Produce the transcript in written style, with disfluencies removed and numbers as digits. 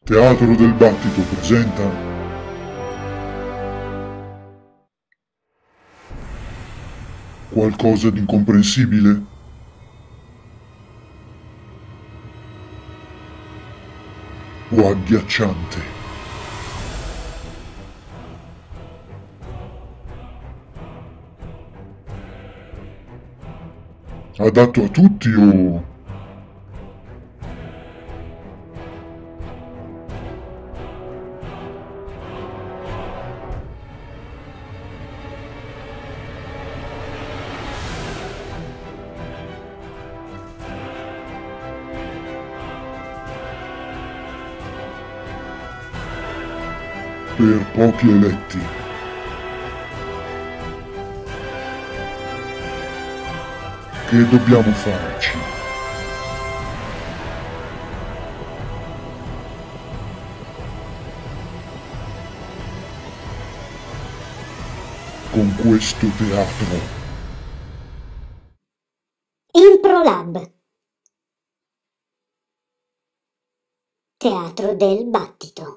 Teatro del Battito presenta qualcosa di incomprensibile? O agghiacciante? Adatto a tutti o... per pochi eletti? Che dobbiamo farci? Con questo teatro? Improlab. Teatro del Battito.